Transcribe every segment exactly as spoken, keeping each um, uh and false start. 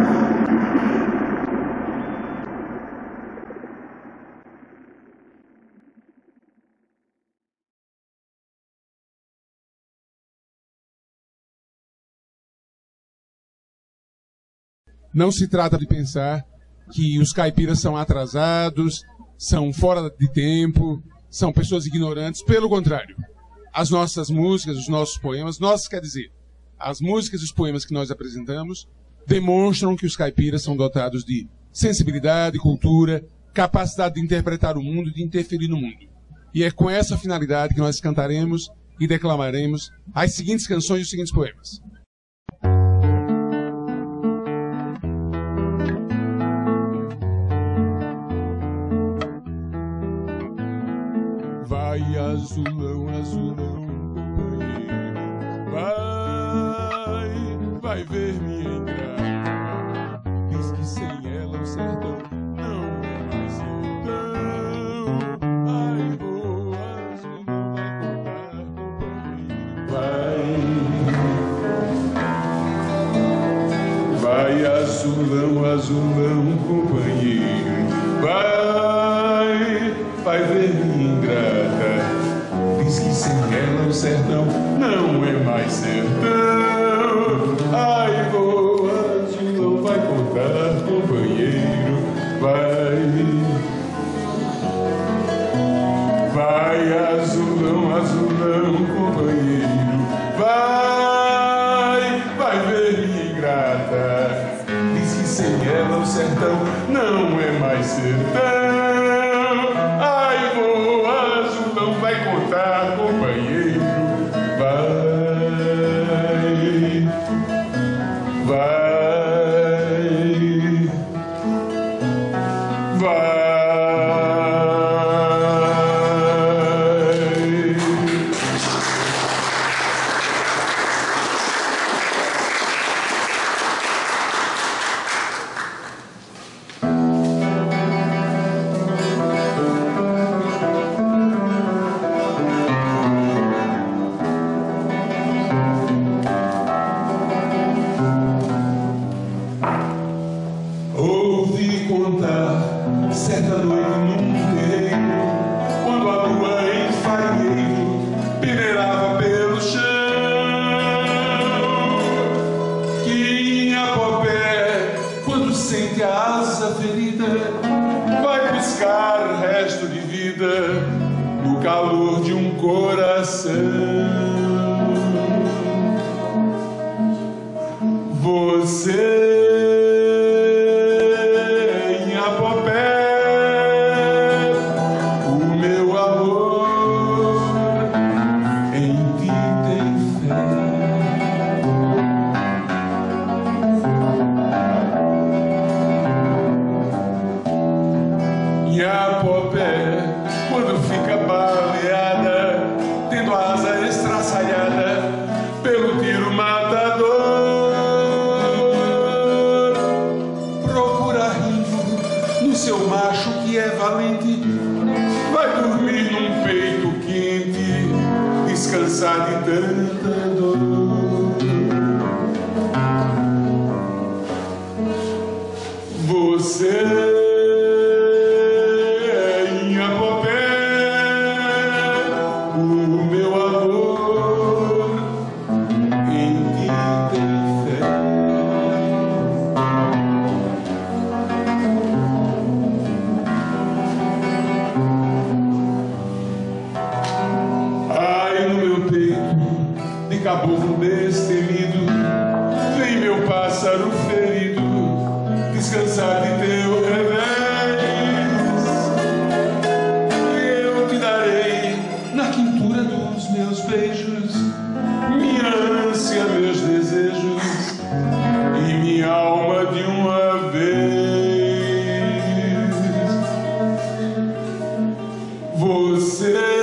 Não se trata de pensar que os caipiras são atrasados, são fora de tempo, são pessoas ignorantes. Pelo contrário, as nossas músicas, os nossos poemas, nossos quer dizer, as músicas e os poemas que nós apresentamos demonstram que os caipiras são dotados de sensibilidade, cultura, capacidade de interpretar o mundo, de interferir no mundo. E é com essa finalidade que nós cantaremos e declamaremos as seguintes canções e os seguintes poemas. Vai, azulão, azulão, companheiro, vai, vai ver minha ingrata. Diz que sem ela o sertão não é mais sertão. Ai, vou, azulão, vai contar, companheiro. Vai, vai, azulão, azulão, companheiro, vai, vai ver minha ingrata. Diz que sem ela o sertão não é mais sertão. Ai, vou, azulão, vai contar, companheiro. Vai, vai, azulão, azulão, companheiro. Vai, vai ver minha ingrata. Diz que sem ela o sertão não é mais sertão. Vai contar, companheiro, vai, vai, vai. Certa noite num terreiro, quando a lua em farinheiro peneirava pelo chão, que em Apopé, quando sente a asa ferida, vai buscar resto de vida no calor de um coração. Você quando fica baleada, tendo a asa estraçalhada pelo tiro matador, procura rio no seu macho que é valente, vai dormir num peito quente, descansar de tanta dor. Você caboclo destemido, vem meu pássaro ferido, descansar de teu revés. E eu te darei, na quintura dos meus beijos, minha ânsia, meus desejos e minha alma de uma vez. Você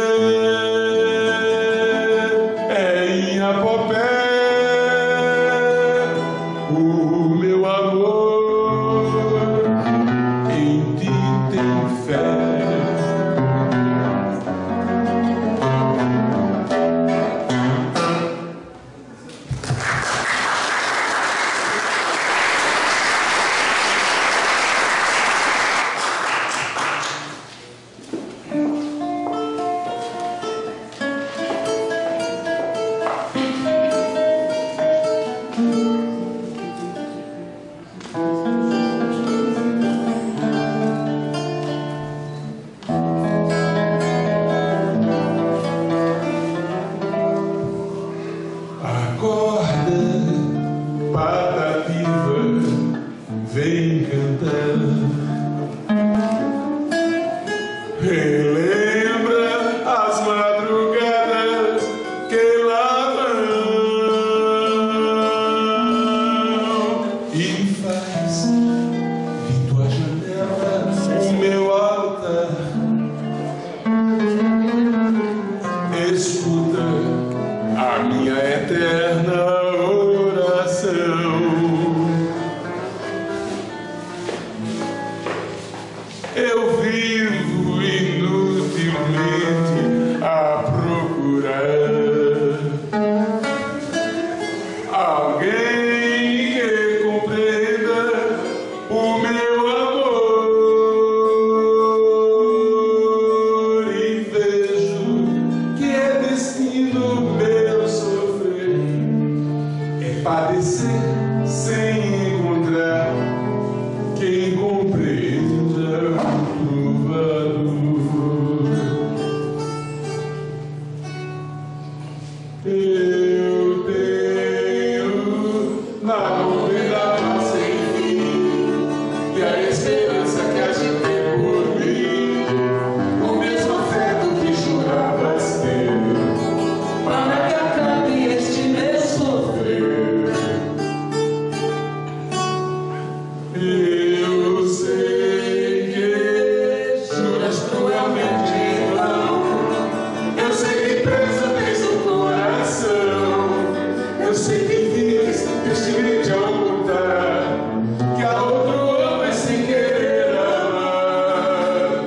Eu sei que juras cruelmente em vão. Eu sei que presa tens no coração. Eu sei que vives tristemente a ocultar que há outro homem sem querer amar.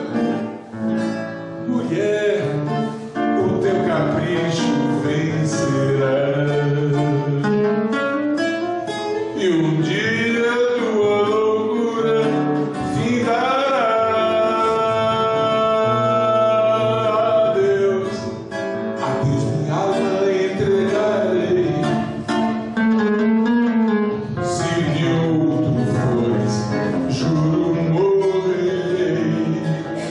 Mulher, o teu capricho vencerá. E um dia tua loucura findará. Adeus, adeus, minha alma entregarei. Se de outro fores, juro morrerei.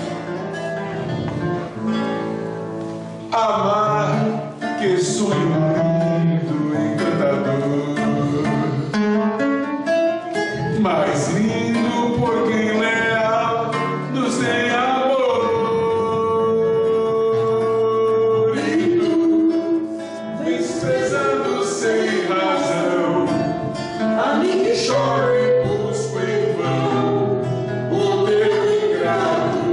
Amar, que sonho lindo, encantador, mais lindo por quem leal nos tem amor. E tu vens prezando sem razão, a mim que choro e busco em vão o teu ingrato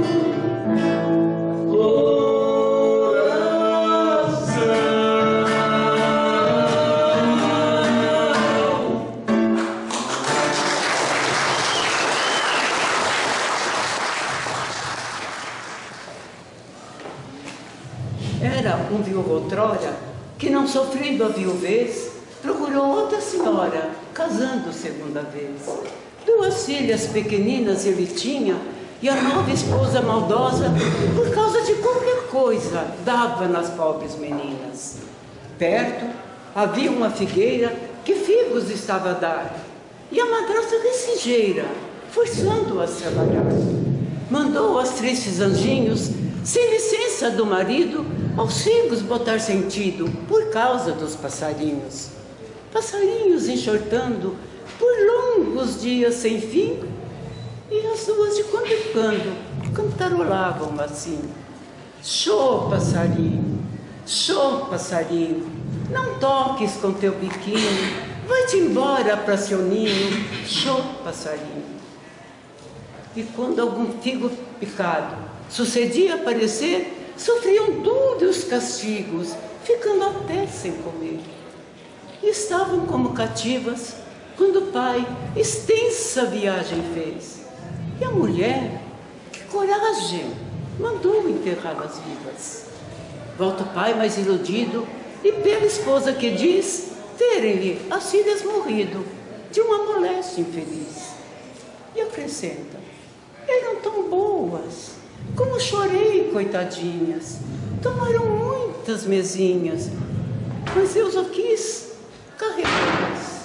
Era um viúvo outrora, que não sofrendo a viuvez, procurou outra senhora, casando segunda vez. Duas filhas pequeninas ele tinha, e a nova esposa maldosa, por causa de qualquer coisa, dava nas pobres meninas. Perto havia uma figueira que figos estava a dar, e a madrasta ligeira, forçando-a a trabalhar. Mandou aos tristes anjinhos, sem licença do marido, aos figos botar sentido, por causa dos passarinhos. Passarinhos enxortando por longos dias sem fim, e as duas de quando em quando cantarolavam assim: Xô, passarinho, xô, passarinho, não toques com teu biquinho, vai-te embora pra seu ninho, xô, passarinho. E quando algum figo picado sucedia aparecer, sofriam duros castigos, ficando até sem comer. E estavam como cativas, quando o pai extensa viagem fez. E a mulher, que coragem, mandou enterrá-las vivas. Volta o pai mais iludido, e pela esposa que diz terem-lhe as filhas morrido de uma moléstia infeliz. E acrescenta: eram tão boas, como chorei, coitadinhas, tomaram muitas mesinhas, mas Deus o quis carregá-las.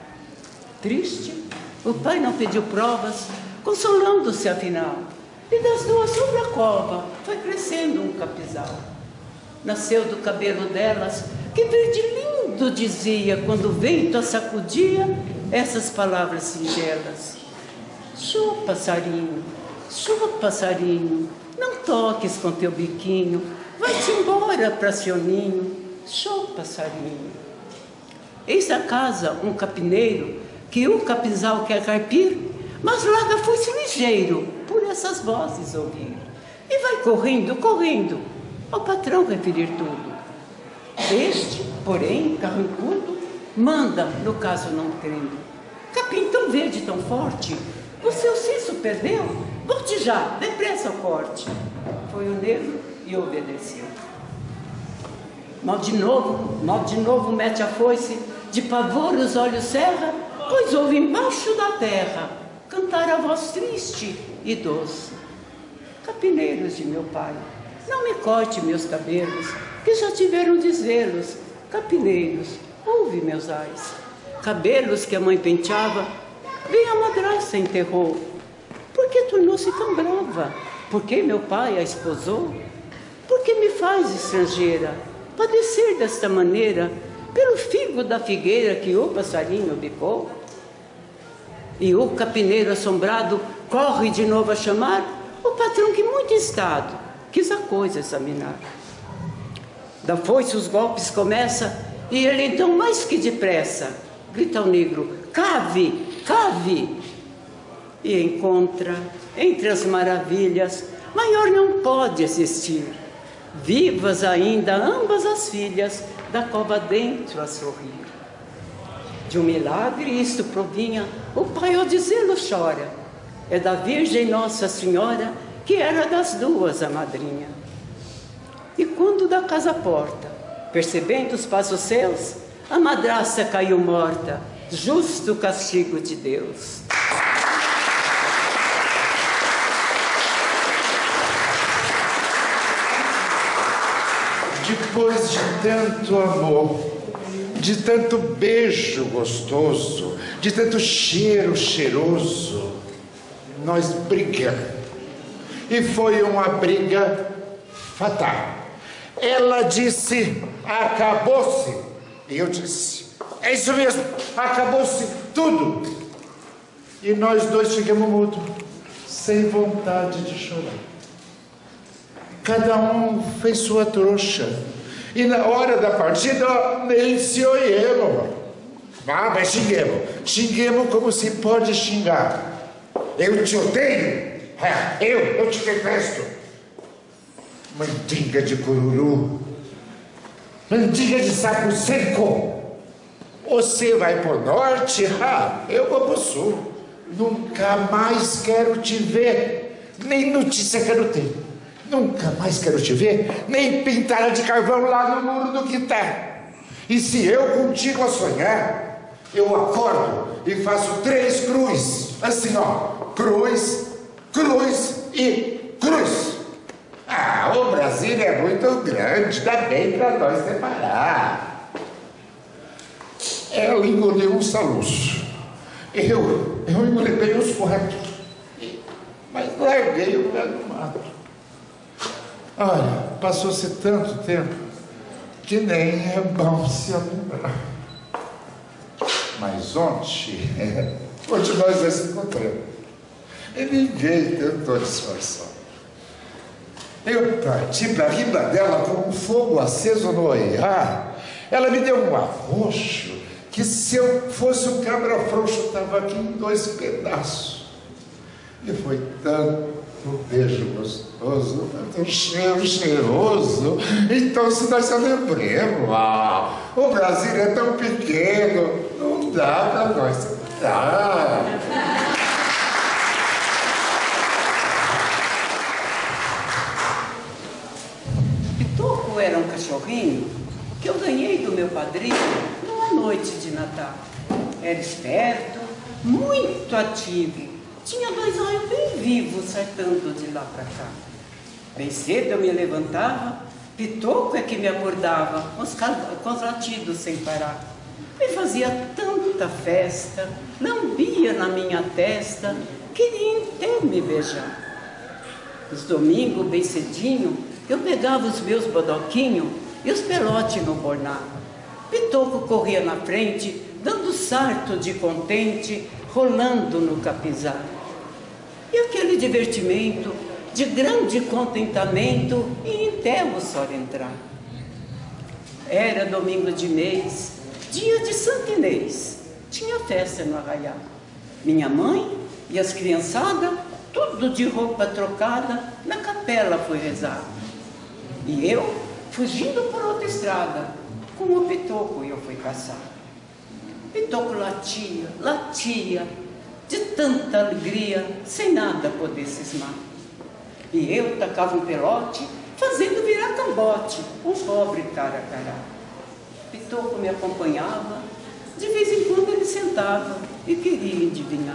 Triste, o pai não pediu provas, consolando-se afinal, e das duas sobre a cova foi crescendo um capizal. Nasceu do cabelo delas, que verde lindo dizia, quando o vento a sacudia, essas palavras singelas: Xô, passarinho, xô, passarinho, não toques com teu biquinho, vai-te embora pra seu ninho, xô, passarinho. Eis a casa um capineiro, que o capizal quer carpir, mas larga foi-se ligeiro, por essas vozes ouvir, e vai correndo, correndo, ao patrão referir tudo. Este, porém, carrancudo, manda, no caso não crendo: capim tão verde, tão forte, o seu siso perdeu? Volte já, depressa ao corte. Foi o negro e obedeceu. Mal de novo, mal de novo mete a foice, de pavor os olhos cerra, pois ouve embaixo da terra cantar a voz triste e doce: capineiros de meu pai, não me corte meus cabelos, que já tiveram desvelos. Capineiros, ouve meus ais. Cabelos que a mãe penteava, bem a madrasta enterrou. Por que tornou-se tão brava? Por que meu pai a esposou? Por que me faz estrangeira padecer desta maneira, pelo figo da figueira que o passarinho bicou? E o capineiro assombrado corre de novo a chamar o patrão, que muito estado quis a coisa examinar. Da foice os golpes começa, e ele então mais que depressa grita ao negro: cave, cave. e encontra, entre as maravilhas, maior não pode existir. Vivas ainda ambas as filhas, da cova dentro a sorrir. De um milagre isto provinha, o pai ao dizê-lo chora. É da Virgem Nossa Senhora, que era das duas a madrinha. E quando da casa porta, percebendo os passos seus, a madraça caiu morta, justo castigo de Deus. Depois de tanto amor, de tanto beijo gostoso, de tanto cheiro cheiroso, nós brigamos. E foi uma briga fatal. Ela disse, acabou-se. E eu disse, é isso mesmo, acabou-se tudo. E nós dois ficamos mudos, sem vontade de chorar. Cada um fez sua trouxa. E na hora da partida, nem se olhamos. Ah, mas xinguemos. Xinguemos como se pode xingar. Eu te odeio. É, eu, eu te detesto. Mandinga de cururu. Mandinga de saco seco. Você vai pro norte, ah, eu vou pro sul. Nunca mais quero te ver. Nem notícia quero ter. Nunca mais quero te ver, nem pintada de carvão lá no muro do quintal. E se eu contigo a sonhar, eu acordo e faço três cruz. Assim, ó, cruz, cruz e cruz. Ah, o Brasil é muito grande, dá bem para nós separar. Ela engoliu um soluço. Eu, eu engoli bem os quatro. Mas larguei o pé no mato. Olha, passou-se tanto tempo que nem é bom se lembrar. Mas ontem, ontem nós nos encontramos. E ninguém tentou disfarçar. Eu parti para riba dela com um fogo aceso no olhar. Ela me deu um arroxo que, se eu fosse um cabra frouxo, estava aqui em dois pedaços. E foi tanto um beijo gostoso, um cheiro cheiroso. Então, se nós só lembremos, ah, o Brasil é tão pequeno, não dá para nós separar. Pitoco era um cachorrinho que eu ganhei do meu padrinho numa noite de Natal. Era esperto, muito ativo. Tinha dois olhos bem vivos, saltando de lá para cá. Bem cedo eu me levantava, Pitoco é que me acordava, com os, com os latidos sem parar. Me fazia tanta festa, lambia na minha testa, queria até me beijar. Nos domingos, bem cedinho, eu pegava os meus bodoquinhos e os pelotes no bornar. Pitoco corria na frente, dando sarto de contente, rolando no capizar. E aquele divertimento de grande contentamento e enterro só entrar. Era domingo de mês, dia de Santo Inês, tinha festa no arraial. Minha mãe e as criançadas, tudo de roupa trocada, na capela foi rezar. E eu, fugindo por outra estrada, com o Pitoco eu fui caçar. Pitoco latia, latia, de tanta alegria, sem nada poder cismar. E eu tacava um pelote, fazendo virar cambote, um pobre cara a cara. Pitoco me acompanhava, de vez em quando ele sentava e queria adivinhar.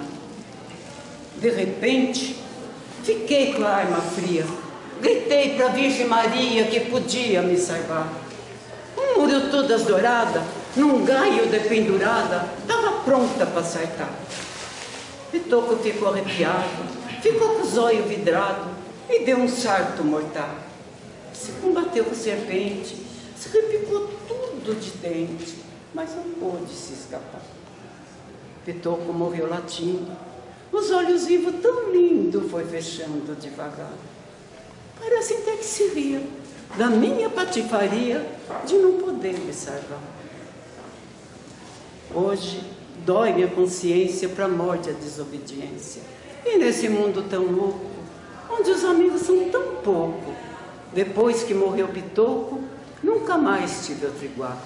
De repente, fiquei com a arma fria, gritei para a Virgem Maria que podia me salvar. Um muro todas dourada, num gaio de pendurada, estava pronta para acertar. Pitoco ficou arrepiado, ficou com os olhos vidrados e deu um sarto mortal. Se combateu com serpente, se repicou tudo de dente, mas não pôde se escapar. Pitoco morreu latindo, os olhos vivos tão lindo foi fechando devagar. Parece até que se ria da minha patifaria de não poder me salvar. Hoje dói minha consciência para a morte e a desobediência. E nesse mundo tão louco, onde os amigos são tão pouco, depois que morreu Pitoco, nunca mais tive outro igual.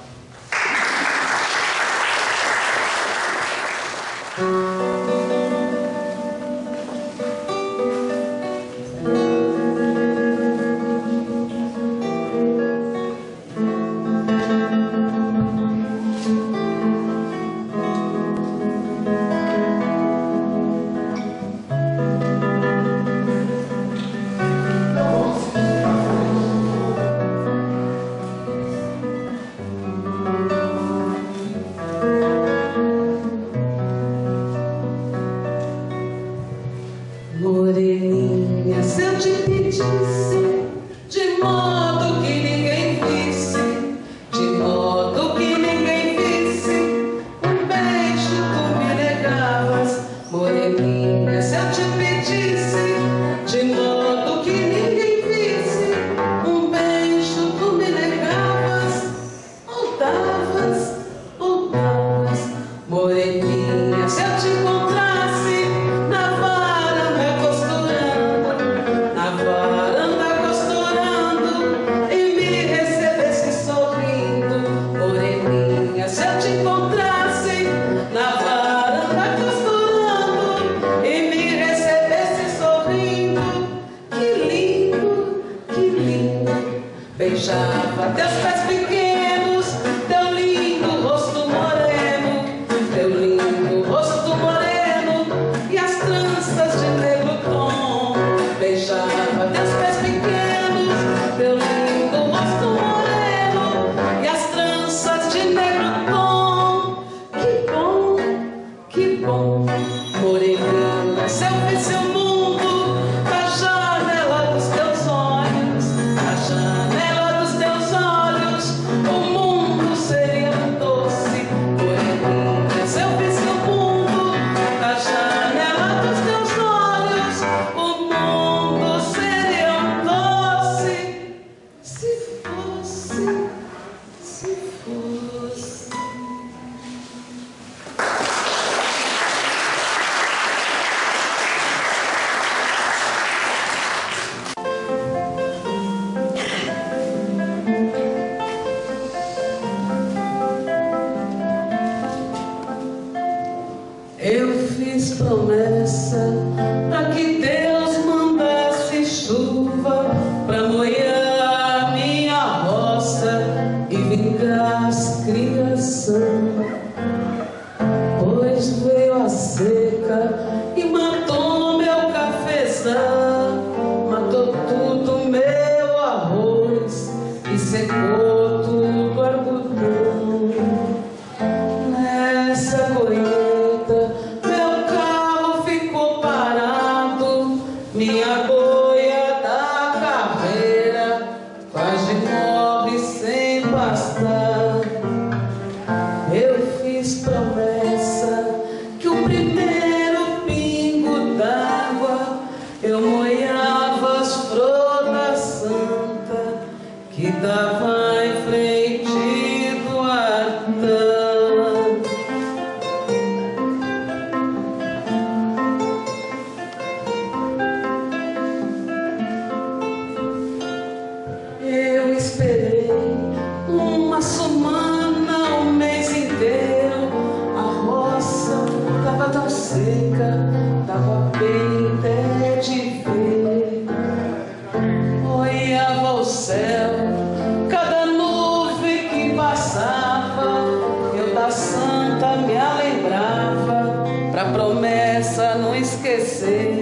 Moreninha, se eu te pedisse, de modo que ninguém visse, de modo que ninguém visse, um beijo tu me negavas. Moreninha, se eu te pedisse, de modo que ninguém visse, um beijo tu me negavas, ou davas, ou davas. Moreninha, se eu te encontrasse na varanda costurando, na varanda costurando, e me recebesse sorrindo. Moreninha, se eu te encontrasse na varanda costurando, e me recebesse sorrindo, que lindo, que lindo. Beijava teus pés pequenos, teu lindo rosto moreno, teu lindo rosto moreno e as tranças de negro tom. Beijava teus pés pequenos, teu lindo rosto moreno e as tranças de negro tom. Que bom, que bom. Moreninha, se eu visse o mundo da janela dos teus olhos, da janela dos teus olhos, o mundo seria doce. Moreninha, se eu visse o mundo da janela dos teus olhos, o mundo seria doce. Se fosse, se fosse. Eu fiz promessa pra que Deus mandasse chuva pra molhar minha roça e vingar as criação. Pois veio a seca e matou meu cafezal, matou tudo meu arroz e secou tudo o algodão. Nessa colheita meu carro ficou parado, minha boia da carreira quase morre sem pastar. Eu fiz promessa que o primeiro pingo d'água eu molhava as frodas santa que dava em frente do altar. Eu esperei uma semana, um mês inteiro. A roça tava tão seca, tava bem até de ver. Olhava o céu, cada nuvem que passava, eu da santa me lembrava, pra promessa não esquecer.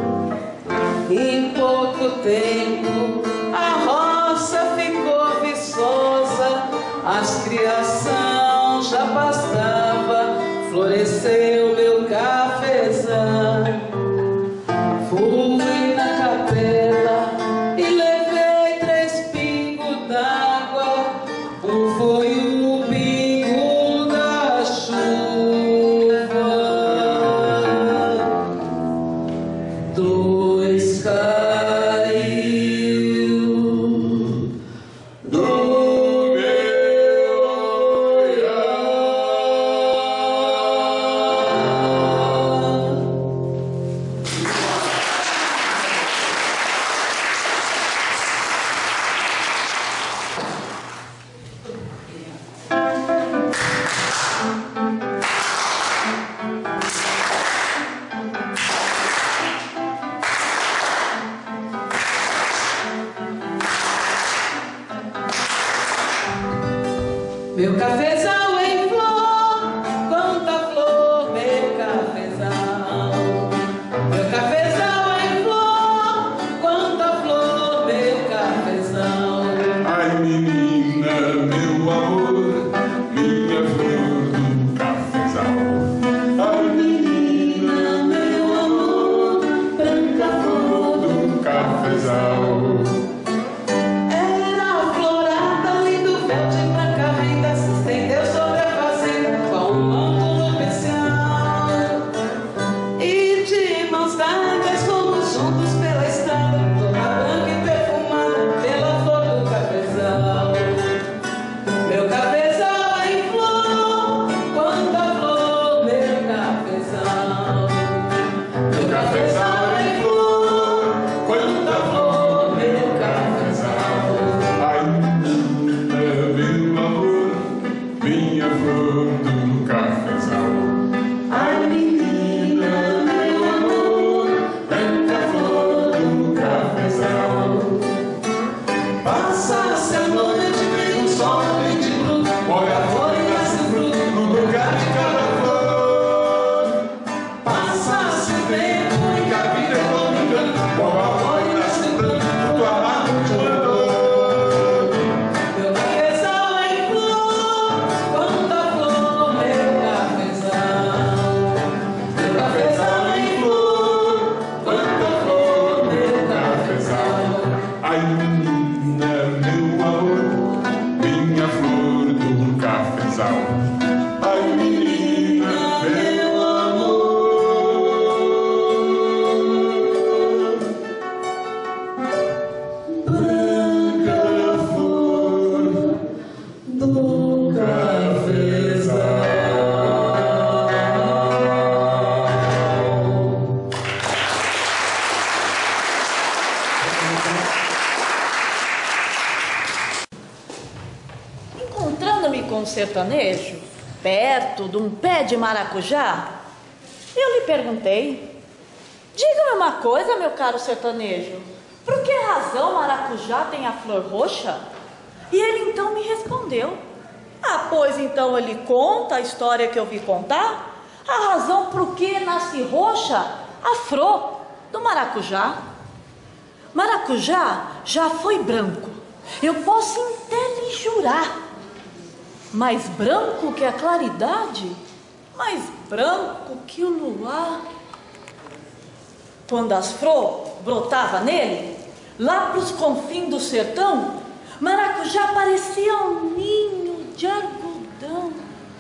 Em pouco tempo a roça ficou viçosa, as criação já pastava, floresceu meu cafezal. Fui na capela e levei três pingos d'água, um foi o pingo da chuva, dois caiu do meu olhar. Meu cafezal em flor, quanta flor, meu cafezal. Meu cafezal em flor, quanta flor, meu cafezal. Ai, menina, meu amor, minha flor do cafezal. Ai, menina, meu amor, branca flor do cafezal. Era florada, lindo véu de branca renda, se estendeu sobre a fazenda com um manto nupcial. E de mãos dadas fomos juntos pela estrada, toda branca e perfumada pela flor do cafezal. Meu cafezal em flor, quanta flor, meu cafezal. Meu cafezal em flor, quanta flor, meu cafezal. Ai, menina, meu amor, minha flor do cafezal. Ai, menina, meu amor, branca flor do cafezal. Passa-se a noite, vem um sol bem de bruto, olha a flor e nasce um fruto no lugar de cada flor. Passa-se o tempo e que a vida é como um canto, olha a flor e nasce um fruto, fruto amado de uma dor. Meu cafezal em flor, quanta flor, meu cafezal. Meu cafezal em flor, quanta flor, meu cafezal. Ai, menina, meu amor, minha flor do cafezal. Ai, menina, meu amor. Branca flor do cafezal. Encontrando-me com um sertanejo, perto de um pé de maracujá, eu lhe perguntei: diga-me uma coisa, meu caro sertanejo, por que razão maracujá tem a flor roxa? E ele então me respondeu: ah, pois então ele conta a história que eu vi contar, a razão por que nasce roxa a flor do maracujá. Maracujá já foi branco, eu posso até lhe jurar. Mais branco que a claridade, mais branco que o luar. Quando as flores brotavam nele, lá pros confins do sertão, maracujá parecia um ninho de algodão.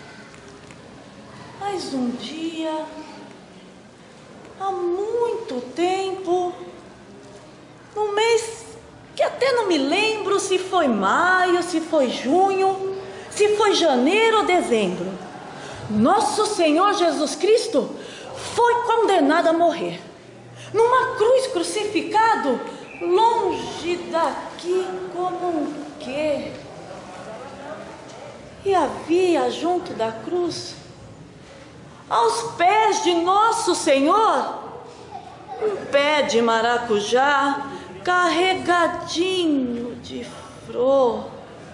Mas um dia, há muito tempo, no mês que até não me lembro se foi maio, se foi junho, se foi janeiro ou dezembro, nosso Senhor Jesus Cristo foi condenado a morrer numa cruz, crucificado longe daqui como um quê. E havia junto da cruz, aos pés de nosso Senhor, um pé de maracujá carregadinho de flor.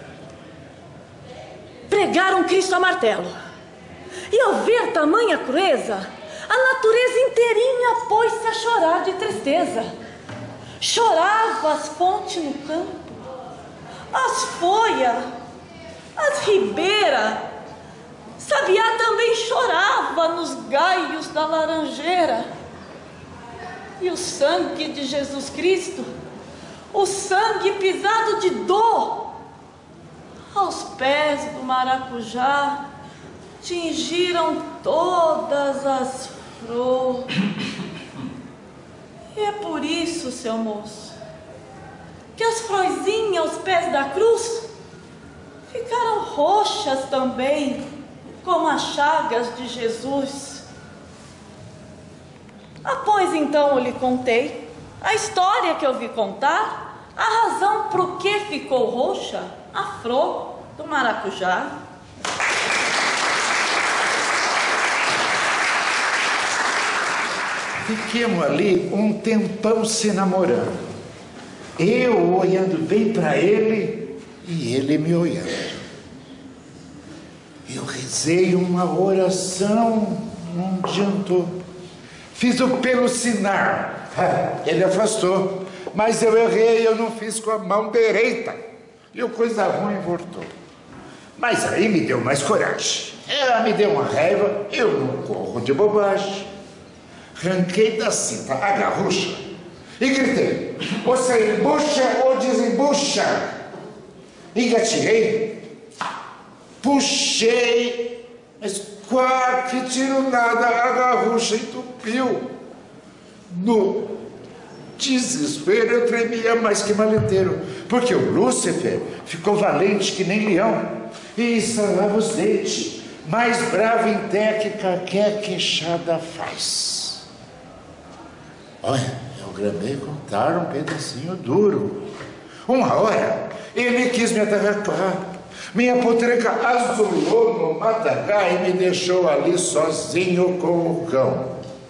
Pregaram Cristo a martelo, e ao ver tamanha crueza, a natureza inteirinha pôs-se a chorar de tristeza. Chorava as fontes no campo, as folhas, as ribeiras, sabiá também chorava nos galhos da laranjeira. E o sangue de Jesus Cristo, o sangue pisado de dor, aos pés do maracujá, tingiram todas as flores. E é por isso, seu moço, que as florzinhas aos pés da cruz ficaram roxas também, como as chagas de Jesus. Após então eu lhe contei a história que eu vi contar, a razão por que ficou roxa a flor do maracujá. Fiquemos ali um tempão se namorando. Eu olhando bem para ele e ele me olhando. Eu rezei uma oração, não adiantou. Fiz o pelo sinar, ele afastou. Mas eu errei, eu não fiz com a mão direita. E o coisa ruim voltou. Mas aí me deu mais coragem. Ela me deu uma raiva, eu não corro de bobagem. Arranquei da cinta a garrucha e gritei: você embucha ou desembucha? Engatirei, puxei, mas quase que tiro nada, a garrucha entupiu. No desespero eu tremia mais que maleteiro, porque o Lúcifer ficou valente que nem leão e estralava os dentes, mais bravo em técnica que a queixada faz. Olha, eu gramei contar um pedacinho duro. Uma hora ele quis me atarrapar. Minha potranca azulou no matagal e me deixou ali sozinho com o cão.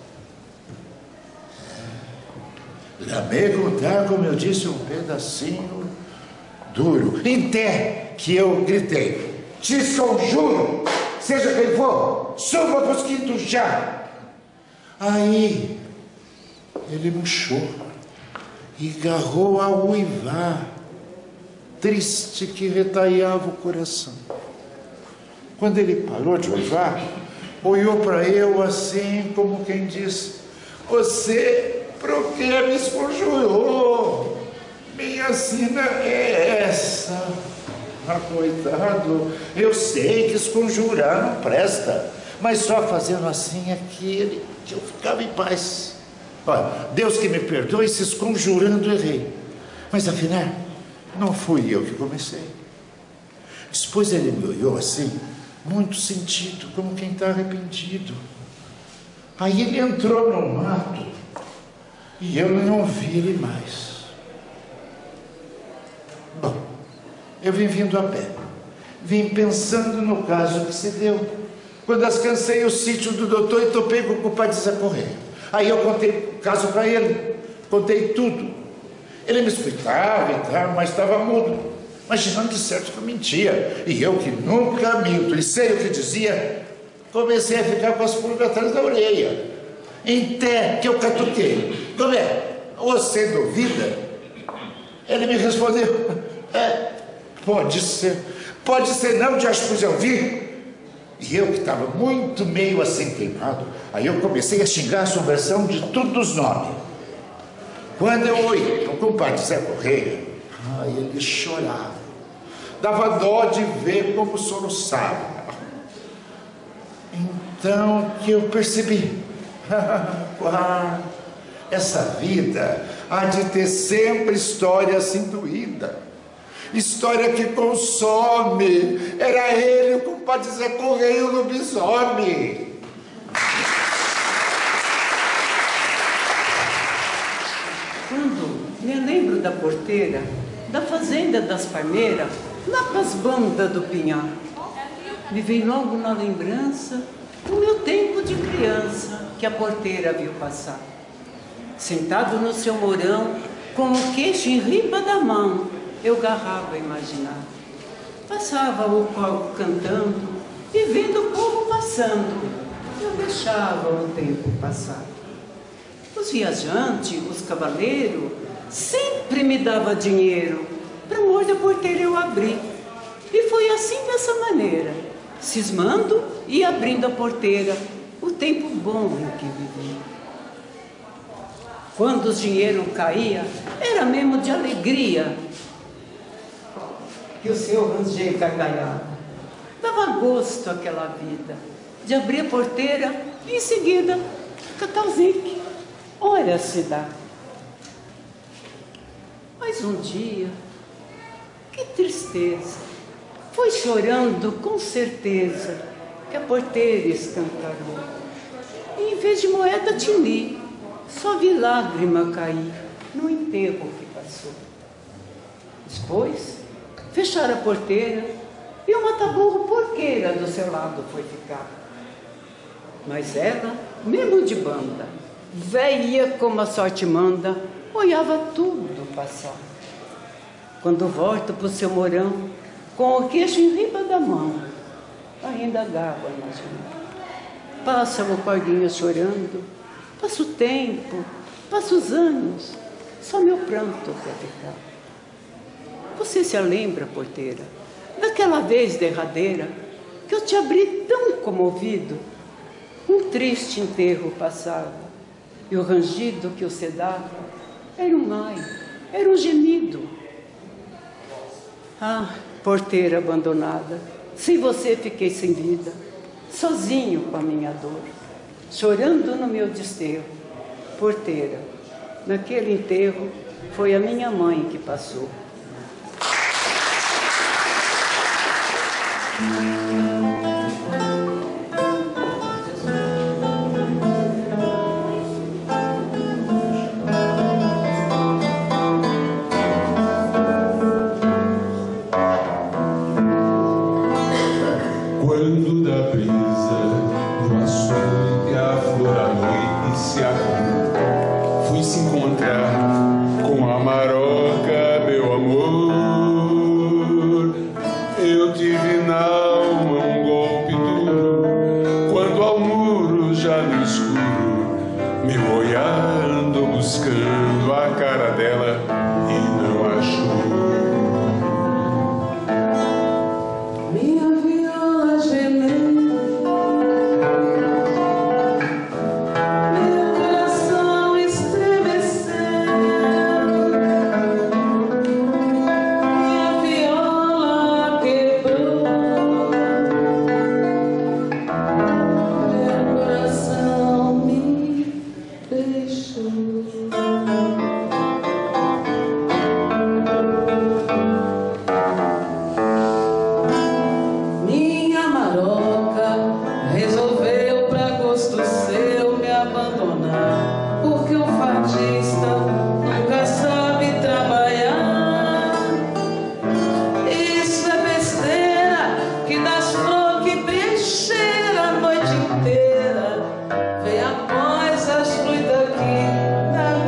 Gramei contar, como eu disse, um pedacinho duro. Até que eu gritei: te conjuro, seja quem for, suba para os quintos já. Aí ele murchou e agarrou a uivar, triste que retaiava o coração. Quando ele parou de uivar, olhou para eu assim como quem diz: você, por que me esconjurou? Minha sina é essa. Ah, coitado, eu sei que esconjurar não presta, mas só fazendo assim é que, ele, que eu ficava em paz. Olha, Deus que me perdoe se esconjurando errei, mas afinal não fui eu que comecei. Depois ele me olhou assim, muito sentido, como quem está arrependido. Aí ele entrou no mato e eu não vi ele mais. Bom, eu vim vindo a pé, vim pensando no caso que se deu, quando alcancei o sítio do doutor e topei com o compadre Zé Correia. Aí eu contei o caso para ele, contei tudo. Ele me escutava e tal, mas estava mudo, imaginando de certo que eu mentia. E eu, que nunca minto e sei o que dizia, comecei a ficar com as pulgas atrás da orelha. Até que eu catuquei: como é? Você duvida? Ele me respondeu: é, pode ser. Pode ser não, de acho que eu vi. E eu, que estava muito meio assim queimado, aí eu comecei a xingar a assombração de todos os nomes. Quando eu olhei o compadre Zé Correia, ai, ele chorava, dava dó de ver como soluçava. Então que eu percebi: ah, essa vida há de ter sempre história assim doída, história que consome. Era ele, o compadre Zé Correia, o lobisomem. Quando me lembro da porteira da fazenda das Palmeiras, lá para as bandas do Pinhal, me vem logo na lembrança o meu tempo de criança que a porteira viu passar. Sentado no seu morão, com o queixo em riba da mão, eu garrava a imaginar. Passava o palco cantando e vendo o povo passando, eu deixava o tempo passar. Os viajantes, os cavaleiros, sempre me dava dinheiro, para amor da porteira eu abri. E foi assim dessa maneira, cismando e abrindo a porteira, o tempo bom em que vivi. Quando os dinheiro caía, era mesmo de alegria que o seu ranger gargalhava. Dava gosto aquela vida, de abrir a porteira e em seguida catar o zique. Olha se dá. Mas um dia, que tristeza, foi chorando com certeza que a porteira escancarou. E em vez de moeda tini, só vi lágrima cair no enterro que passou. Depois, fecharam a porteira e o mataburro porqueira do seu lado foi ficar. Mas ela, mesmo de banda, velha como a sorte manda, olhava tudo passar. Quando volta pro seu morão, com o queixo em riba da mão, ainda agarro a imaginar. Passa o cordinho chorando, passa o tempo, passa os anos, só meu pranto quer ficar. Você se lembra, porteira, daquela vez derradeira que eu te abri tão comovido? Um triste enterro passava e o rangido que você dava era um ai, era um gemido. Ah, porteira abandonada, sem você fiquei sem vida, sozinho com a minha dor, chorando no meu desterro. Porteira, naquele enterro foi a minha mãe que passou. Quando da brisa do açude a flor à noite se arrumou, fui se encontrar com a maroca, meu amor. Eu tive na alma um golpe duro, quando ao muro já no escuro me olhando, buscando a cara dela e não achou. Vem após as flores daqui da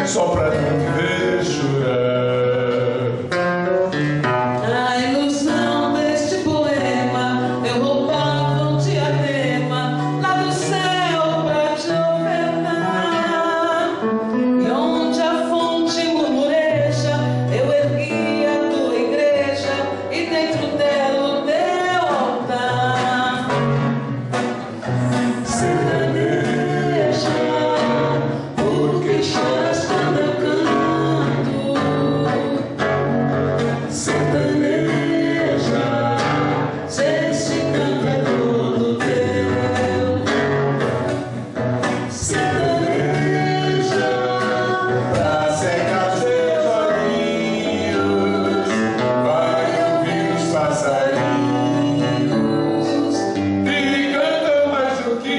só pra não te ver chorar. Na ilusão deste poema, eu roubava um diadema lá do céu pra te ofertar. E onde a fonte murmureja, eu ergui a tua igreja e dentro dela o teu altar. Sertaneja, por que choras quando eu canto? Sertaneja, se este canto é todo teu. Sertaneja, Pra secar seus olhinhos, vai ouvir os passarinhos e canta mais do que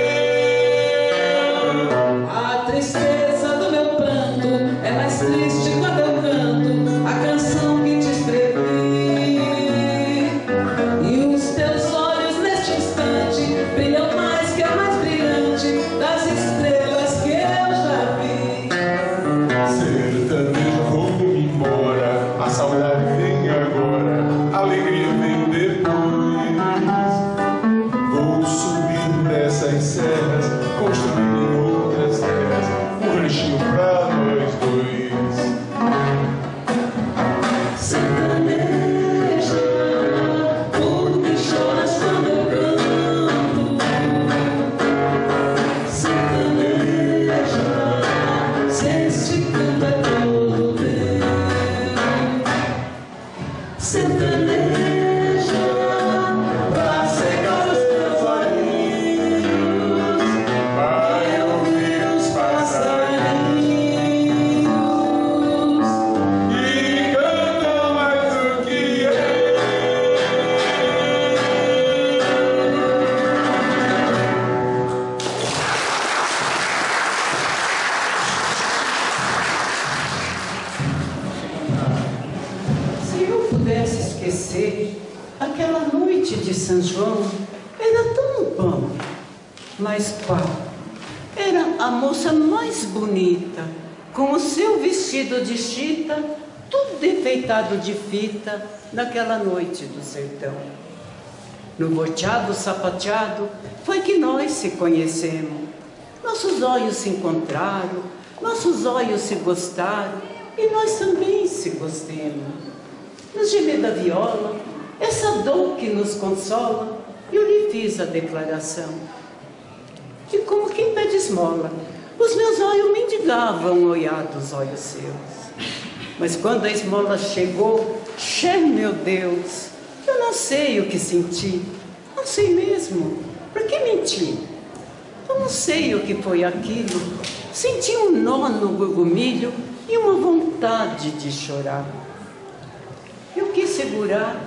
eu. a tristeza do meu pranto é mais triste quando eu canto a canção que te escrevi. E os teus olhos neste instante brilham mais que a mais brilhante das estrelas que eu já vi. Sertanejo, vou-me embora, a saudade vem agora, a alegria vem depois. Vou subir dessas serras, construir em outras terras um ranchinho pra nós dois. Sertaneja, por que choras quando eu canto? Sertaneja, se este canto é todo teu. Sertaneja, Pra secar os teus olhinhos, vai ouvir os passarinhos passarinhos. e canta mais do que eu. Se eu pudesse esquecer aquela noite de São João, era tão bom. Mas qual? Era a moça mais bonita, com o seu vestido de chita, tudo enfeitado de fita, naquela noite do sertão. No boteado sapateado foi que nós se conhecemos. Nossos olhos se encontraram, nossos olhos se gostaram, e nós também se gostemos. No gemer da viola, essa dor que nos consola, eu lhe fiz a declaração. E como quem pede esmola, os meus olhos mendigavam o olhar dos olhos seus. Mas quando a esmola chegou, che meu Deus, eu não sei o que senti, não sei mesmo, por que mentir? Eu não sei o que foi aquilo, senti um nó no gurgumilho e uma vontade de chorar. Eu quis segurar,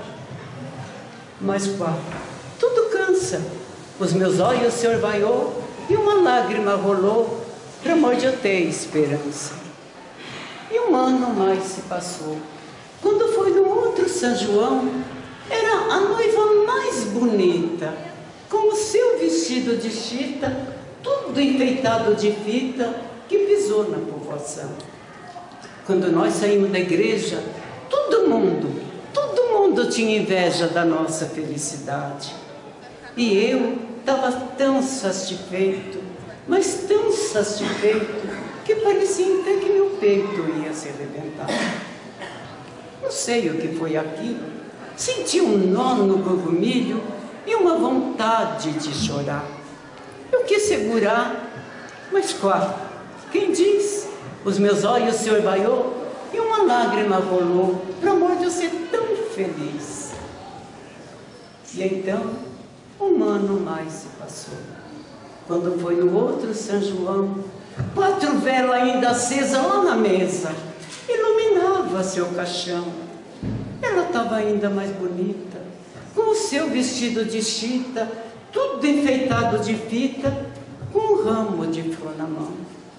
mas qual? Tudo cansa. Os meus olhos se orvaiou e uma lágrima rolou, para amor de eu ter esperança. E um ano mais se passou. Quando foi no outro São João, era a noiva mais bonita, com o seu vestido de chita, tudo enfeitado de fita, que pisou na povoação. Quando nós saímos da igreja, todo mundo, todo mundo tinha inveja da nossa felicidade. E eu estava tão satisfeito, mas tão satisfeito, que parecia até que meu peito ia se arrebentar. Não sei o que foi aquilo, senti um nó no gurgumilho e uma vontade de chorar. Eu quis segurar, mas qual? Quem diz? Os meus olhos se orvaiou e uma lágrima rolou, para amor de eu ser tão feliz. E então, um ano mais se passou. Quando foi no outro São João, quatro velas ainda acesas lá na mesa, iluminava seu caixão. Ela estava ainda mais bonita, com o seu vestido de chita, tudo enfeitado de fita, com um ramo de flor na mão.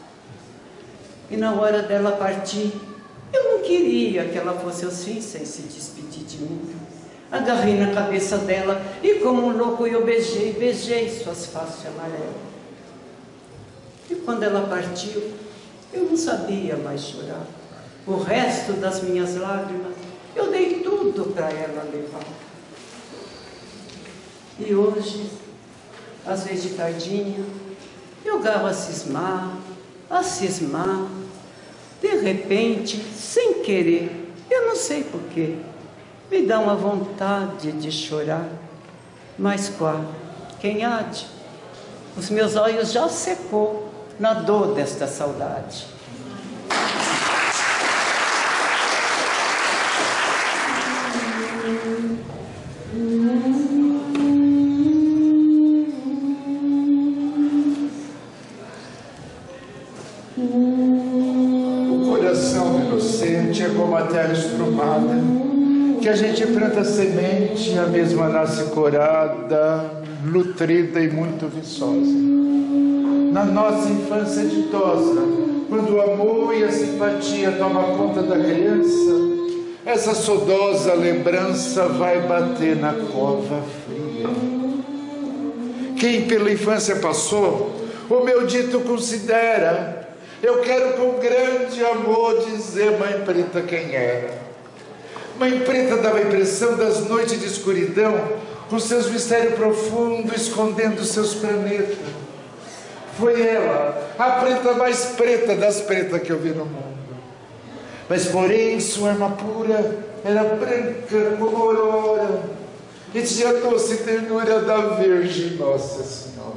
E na hora dela partir, eu não queria que ela fosse assim, sem se despedir de mim. Agarrei na cabeça dela e como um louco eu beijei, beijei suas faces amarelas. E quando ela partiu, eu não sabia mais chorar. O resto das minhas lágrimas, eu dei tudo para ela levar. E hoje, às vezes de tardinha, eu gavo a cismar, a cismar. De repente, sem querer, eu não sei porquê, me dá uma vontade de chorar. Mas qual? Quem há de? Os meus olhos já secou na dor desta saudade. O coração inocente é como a terra estrumada, que a gente planta semente e a mesma nasce corada, nutrida e muito viçosa. Na nossa infância ditosa, quando o amor e a simpatia tomam conta da criança, essa saudosa lembrança vai bater na cova fria. Quem pela infância passou, o meu dito considera. Eu quero com grande amor dizer Mãe Preta quem era. Mãe Preta dava a impressão das noites de escuridão, com seus mistérios profundos escondendo seus planetas. Foi ela, a preta mais preta das pretas que eu vi no mundo. Mas porém sua alma pura era branca como aurora e tinha a doce ternura da Virgem Nossa Senhora.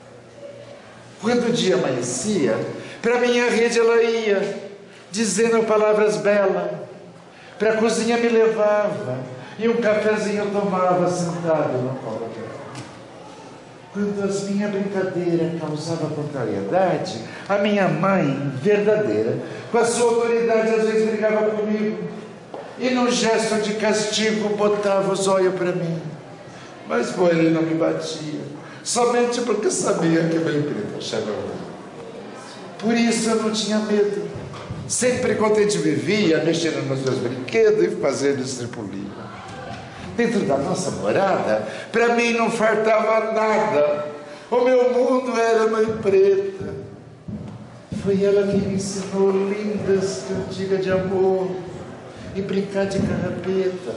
Quando o dia amanhecia, para minha rede ela ia, dizendo palavras belas. Para a cozinha me levava e um cafezinho eu tomava sentado no colo dela. Quando as minhas brincadeiras causavam contrariedade, a minha mãe, verdadeira, com a sua autoridade, às vezes brigava comigo e num gesto de castigo botava os olhos para mim. Mas por ele não me batia, somente porque sabia que Mãe Preta chegava. Por isso eu não tinha medo. Sempre contente vivia, mexendo nos meus brinquedos e fazendo estripulia. Dentro da nossa morada, para mim não faltava nada. O meu mundo era Mãe Preta. Foi ela que me ensinou lindas cantigas de amor e brincar de carrapeta.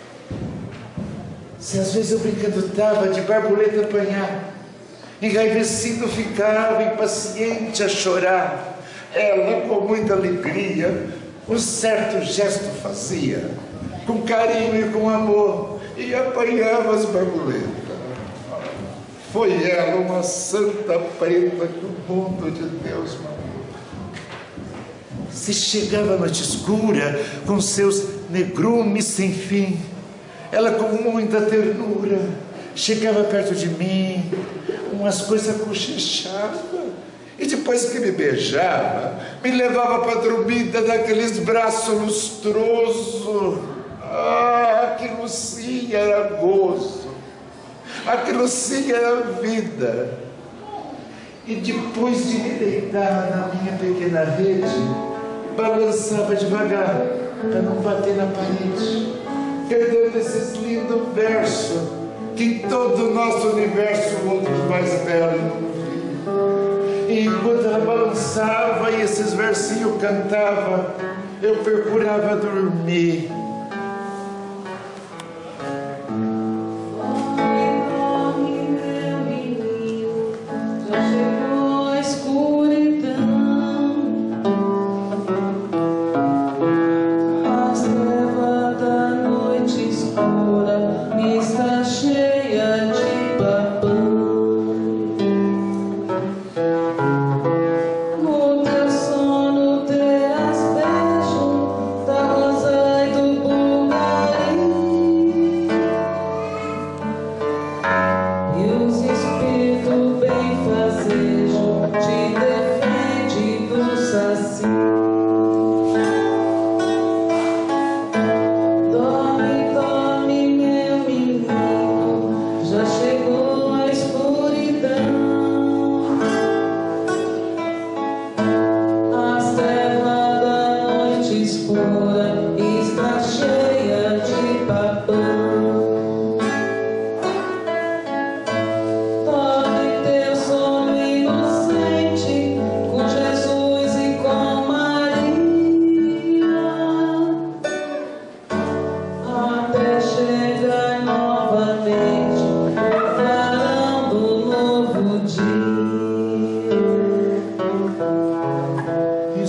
Se às vezes eu brincando estava de borboleta apanhar, enraivecido ficava, impaciente a chorar, ela, com muita alegria, um certo gesto fazia, com carinho e com amor, e apanhava as borboletas. Foi ela uma santa preta que o mundo de Deus mandou. Se chegava a noite escura, com seus negrumes sem fim, ela com muita ternura chegava perto de mim, umas coisas cochichava. E depois que me beijava, me levava para a dormida daqueles braços lustrosos. Ah, aquilo sim era gozo, aquilo sim era vida. E depois de me deitar na minha pequena rede, balançava devagar para não bater na parede, perdendo esses lindos versos que em todo o nosso universo o outro mais belo não. E enquanto ela balançava e esses versinhos cantava, eu procurava dormir. Do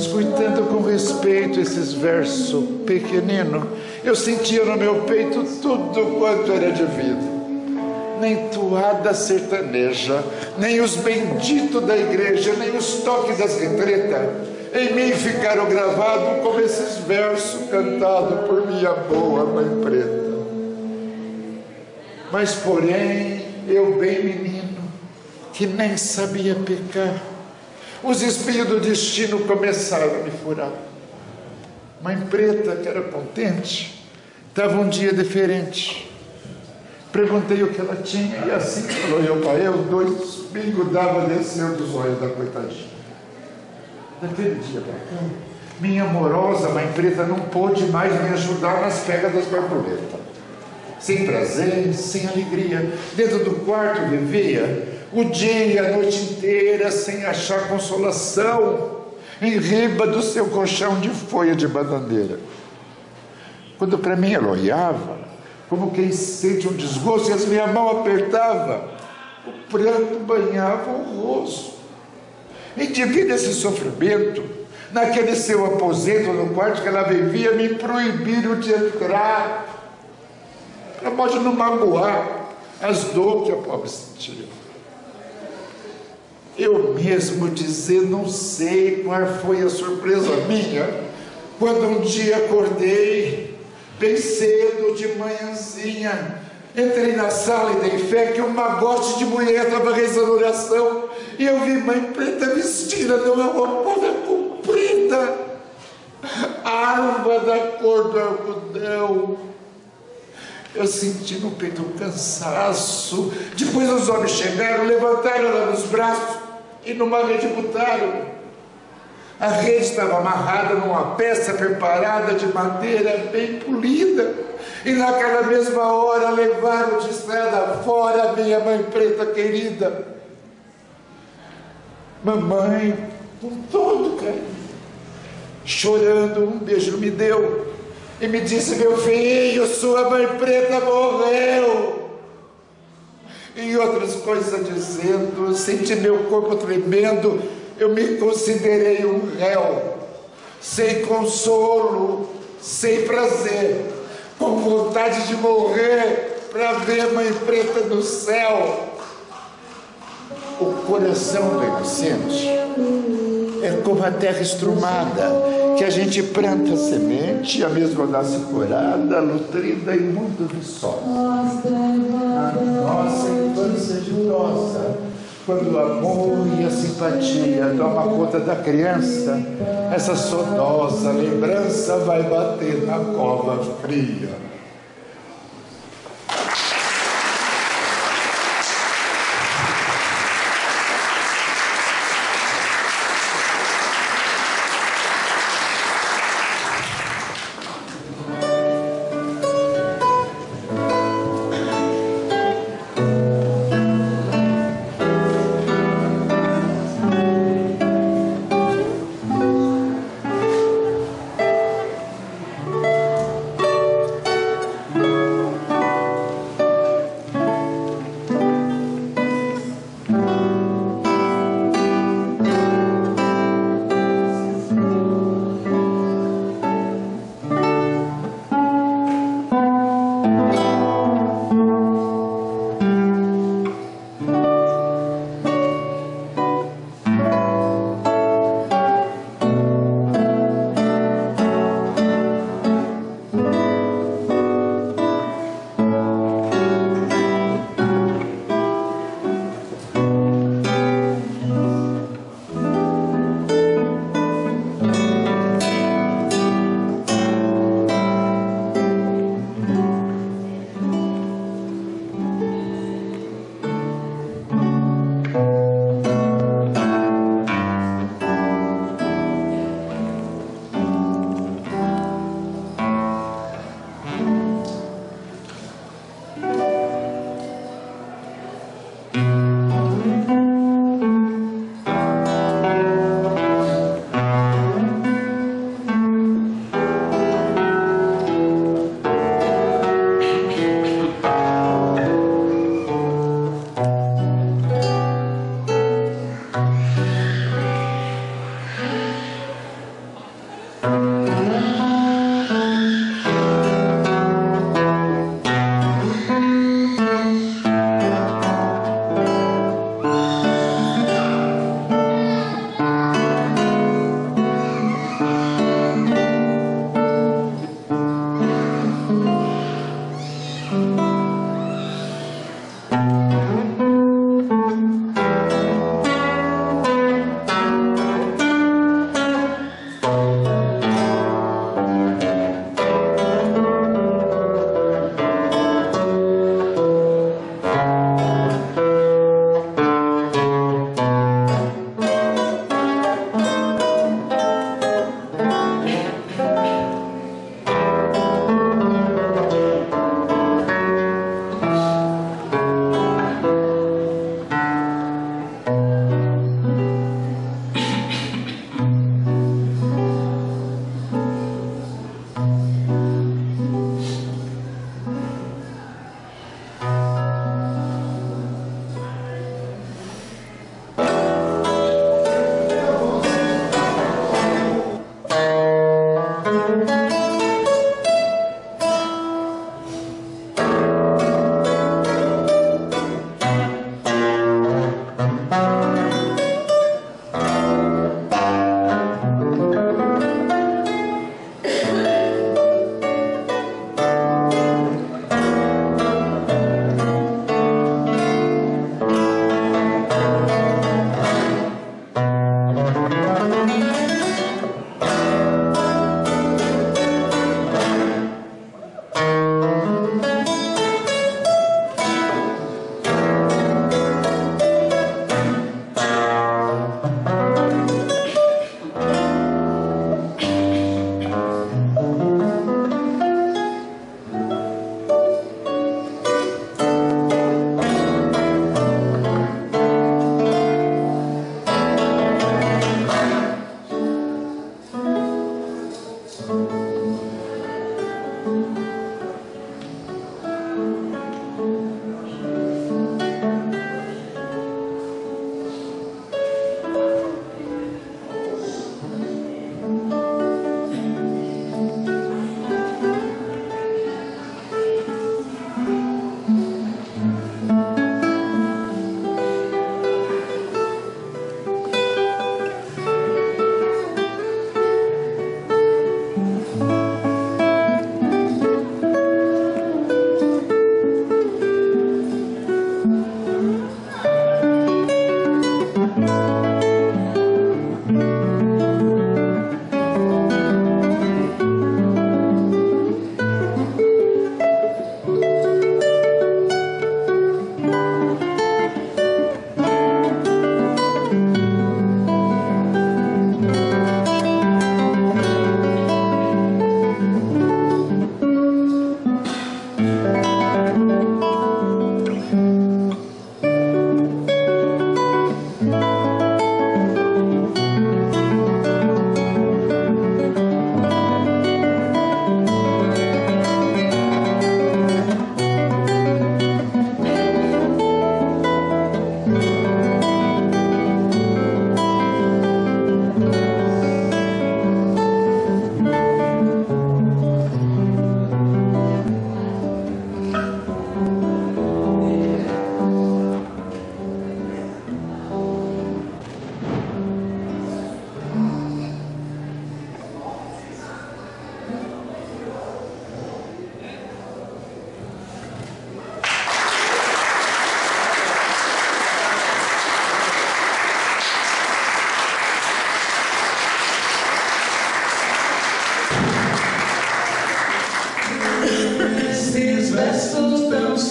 escutando com respeito esses versos pequeninos, eu sentia no meu peito tudo quanto era divino. Nem toada sertaneja, nem os benditos da igreja, nem os toques das retretas em mim ficaram gravados como esses versos cantados por minha boa mãe preta. Mas porém, eu bem menino, que nem sabia pecar, os espinhos do destino começaram a me furar. Mãe preta, que era contente, estava um dia diferente. Perguntei o que ela tinha, e assim que falou eu para eu, dois bingos d'água desceu dos olhos da coitadinha. Daquele dia para cá, minha amorosa mãe preta não pôde mais me ajudar nas pegas das borboletas. Sem prazer, sem alegria, dentro do quarto vivia o dia, a noite inteira, sem achar consolação, em riba do seu colchão de folha de bananeira. Quando para mim ela olhava, como quem sente um desgosto, e as minhas mãos apertava, o pranto banhava o rosto. E devido a esse sofrimento, naquele seu aposento no quarto que ela vivia, me proibiram de entrar, para pode não magoar as dores que a pobre sentia. Eu mesmo dizer, não sei qual foi a surpresa minha, quando um dia acordei, bem cedo, de manhãzinha, entrei na sala e dei fé que um magote de mulher estava rezando oração, e eu vi mãe preta vestida numa roupa comprida, alva da cor do algodão. Eu senti no peito um cansaço. Depois os homens chegaram, levantaram ela nos braços e numa rede botaram. A rede estava amarrada numa peça preparada de madeira bem polida. E naquela mesma hora levaram de estrada fora a minha mãe preta querida. Mamãe, com todo carinho, chorando, um beijo me deu e me disse: meu filho, sua mãe preta morreu. E outras coisas dizendo, senti meu corpo tremendo. Eu me considerei um réu, sem consolo, sem prazer, com vontade de morrer para ver a mãe preta no céu. O coração do inocente é como a terra estrumada, que a gente planta a semente e a mesma nasce curada, nutrida e muito viçosa. A nossa infância judosa, quando o amor e a simpatia tomam conta da criança, essa saudosa lembrança vai bater na cova fria.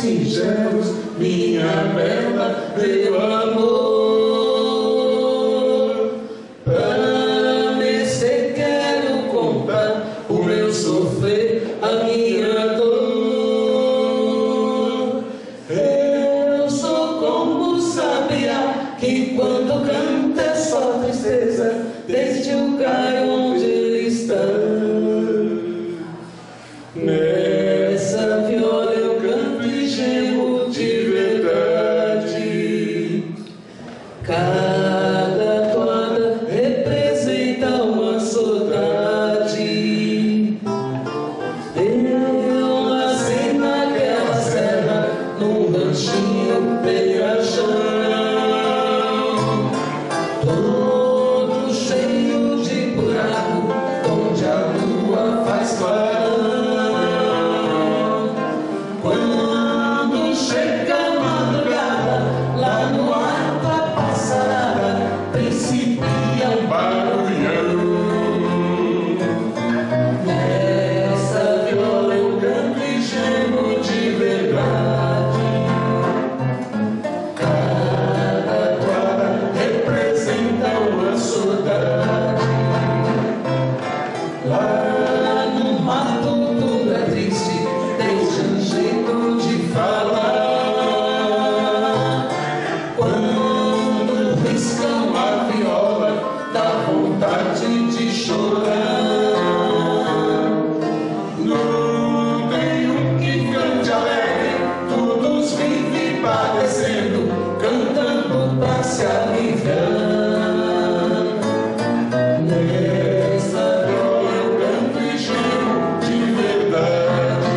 singelos, minha bela, meu amor. Pra me ser quero contar o meu sofrer, a minha dor. Eu sou como sabiá, que quando canta é só tristeza, desde o caio onde ele está. Nessa viola eu canto e gemo de verdade. Cada toada representa uma saudade. Eu nasci naquela serra, num ranchinho beira-chão, todo cheio de buraco, onde a lua faz clarão. Quando chega a madrugada, lá no ar da passarada, principia um barulhão. Nessa viola eu canto e gemo de verdade. Cada toada representa uma saudade. Lá no mato tudo é triste, tem um jeito de falar. Quando riscam a viola, dá vontade de chorar. Não tem um que cante alegre, todos vivem padecendo, cantando pra se aliviar. Nessa viola eu canto e gemo de verdade.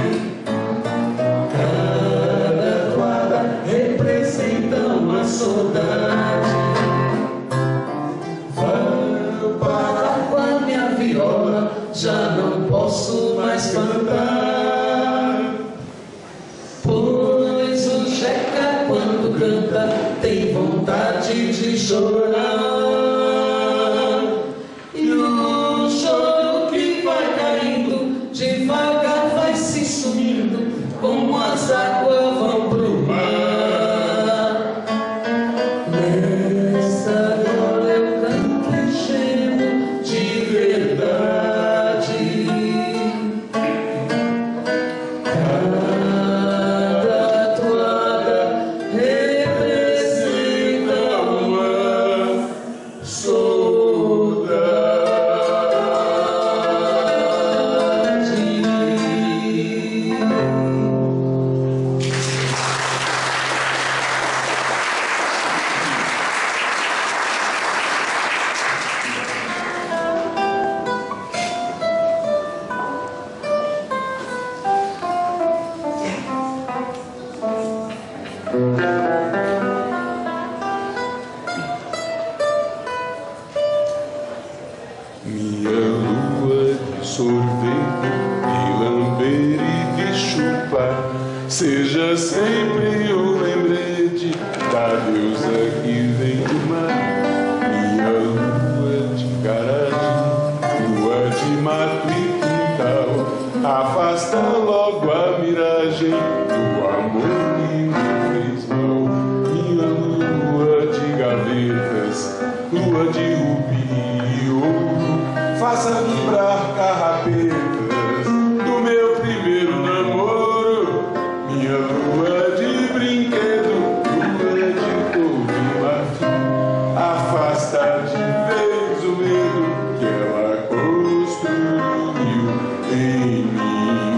Cada toada representa uma saudade. Vou parar com a minha viola, já não posso mais cantar. Pois o Jeca, quando canta, tem vontade de chorar. E o choro que vai caindo, devagar vai se sumindo, como as águas vão pro mar. Nessa viola eu canto e gemo de verdade. Cada toada representa uma Minha lua de sorvete, de lamber e de chupar, seja sempre o lembrete da deusa que vem do mar. Minha lua de garagem, lua de mato e quintal, afasta logo a miragem do amor que me fez mal. Minha lua de gavetas, lua de rubi e ouro, faça vibrar carrapetas do meu primeiro namoro. Minha lua de brinquedo, lua de couro e marfim, afasta de vez o medo que ela construiu em mim.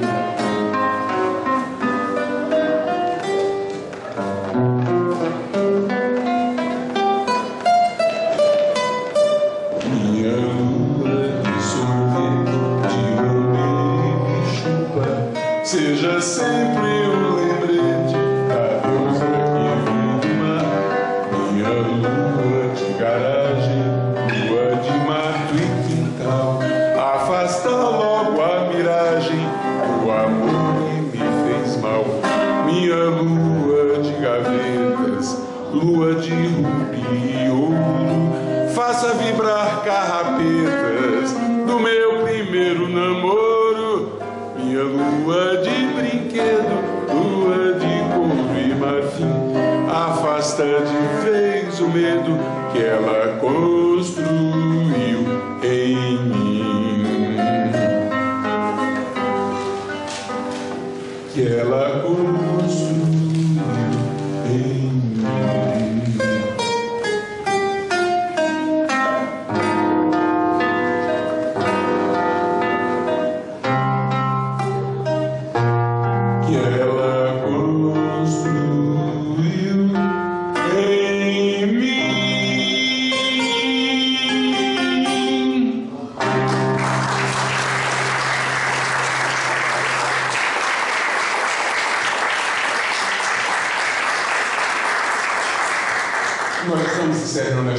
Minha lua de sorvete, de lamber e de chupa, seja sempre um lembrete da deusa que vem do mar. Minha lua de garagem, lua de mato e quintal, afasta logo a miragem do amor que me fez mal. Minha lua de gavetas, lua de rubi e ouro, faça vibrar carrapetas do meu primeiro namoro. Minha lua de brinquedo, lua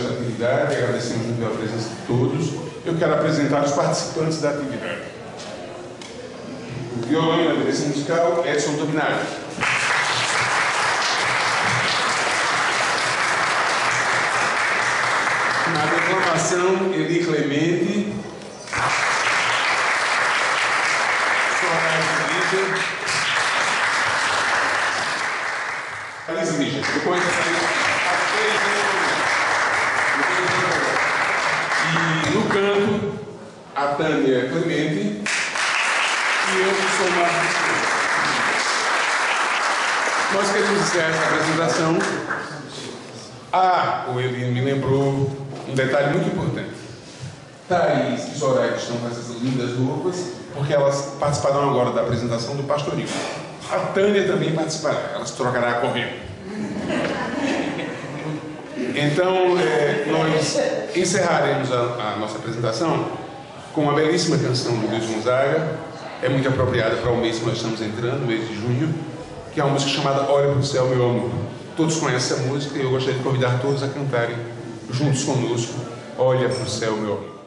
esta atividade, agradecemos muito pela presença de todos. Eu quero apresentar os participantes da atividade. O violão e a direção musical, Edson Dominari. Na declamação, Eli Clemente. Soraya Lígia. Alice Lígia. Eu conheço essa E no canto, a Tânia Clemente e eu que sou o Marcos. Nós queremos encerrar essa apresentação. Ah, o Eli me lembrou um detalhe muito importante. Thaís e Soraya estão com essas lindas roupas, porque elas participarão agora da apresentação do Pastoril. A Tânia também participará, elas trocará correndo. Então, é, nós encerraremos a, a nossa apresentação com uma belíssima canção do Luiz Gonzaga, é muito apropriada para o mês que nós estamos entrando, o mês de junho, que é uma música chamada Olha para o Céu, Meu Amor. Todos conhecem essa música e eu gostaria de convidar todos a cantarem juntos conosco, Olha para o Céu, Meu Amor.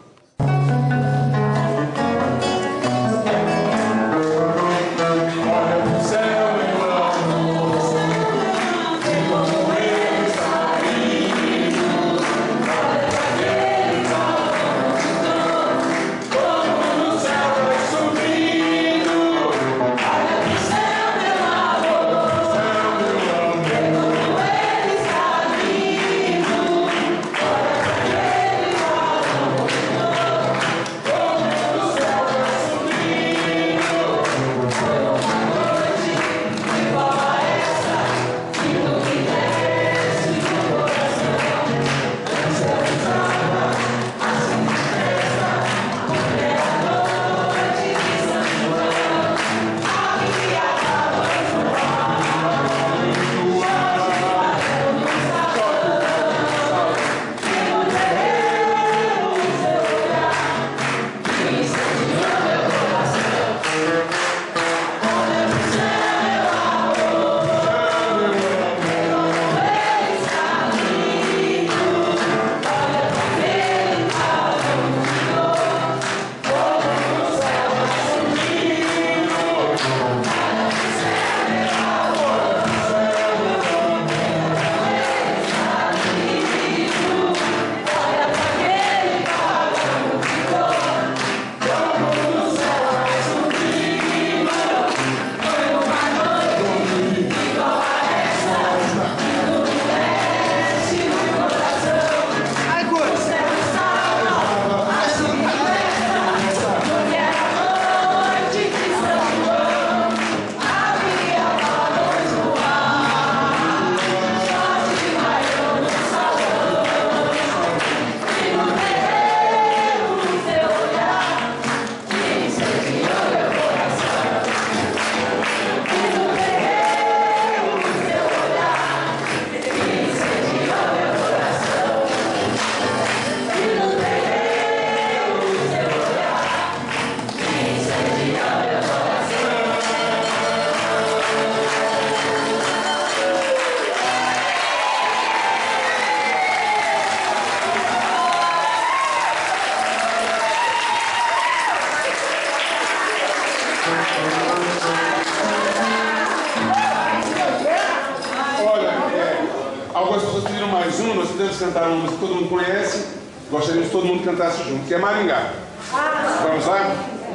Cantar uma música que todo mundo conhece, gostaríamos que todo mundo cantasse junto, que é Maringá. Vamos lá?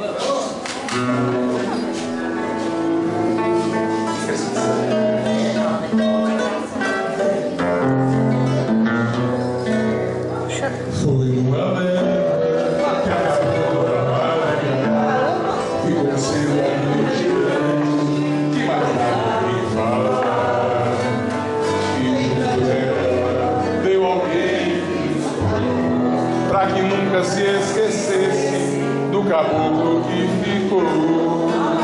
Foi uma leva que acabou a Maringá, ficou sendo a noite grande, que mais nada me fala, e junto dela deu alguém pra que nunca se esquecesse do caboclo que ficou.